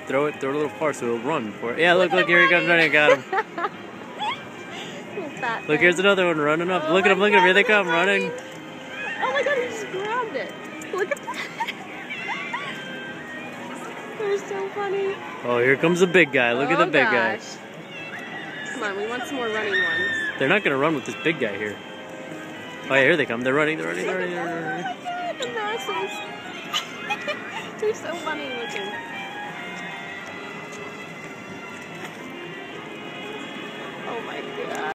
throw it a little far so it'll run for it. Yeah, look, here he comes running. Got him. Look, here's another one running up. Look at him, here they come running. Oh my god, he just grabbed it. Look at that. They're so funny. Oh, here comes the big guy. Look at the big guy. Come on, we want some more running ones. They're not going to run with this big guy here. Oh yeah, here they come. They're running. Oh my god, the masses. They're so funny looking. Oh my god.